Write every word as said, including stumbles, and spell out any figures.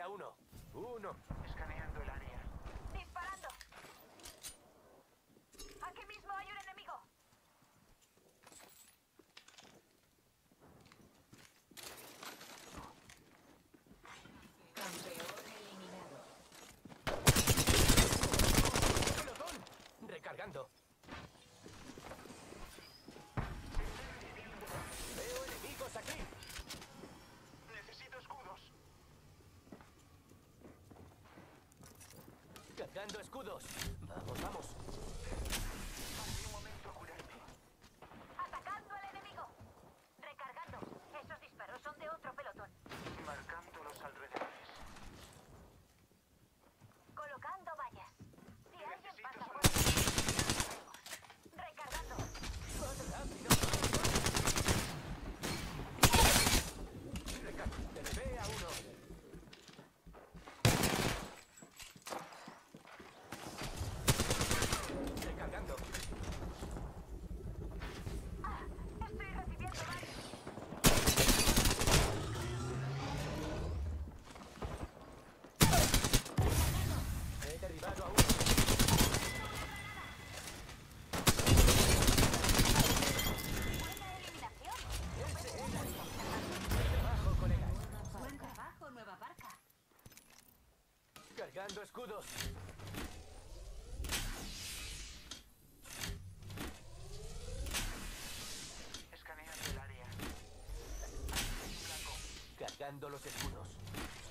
uno. Uno. Escaneando el área. ¡Disparando! ¡Aquí mismo hay un enemigo! Campeón eliminado. ¡Pelotón! Recargando. Veo enemigos aquí. Necesito escudos. Cargando escudos. Vamos, vamos. Pasé un momento a curarme. ¡Atacando al enemigo! ¡Recargando! Esos disparos son de otro pelotón. Marcando los alrededores. Colocando vallas. Si alguien Necesito pasa por solo- aquí... ¡Recargando! ¡Más rápido! Recarga. Te ve a uno. Recargando. ¡Ah! ¡Estoy recibiendo daño! He derribado a uno. ¡Buena eliminación! Ese era. Buen trabajo, colega. ¡Buen trabajo, nueva barca! Cargando escudos. Escaneando el área. Blanco. Cargando los escudos.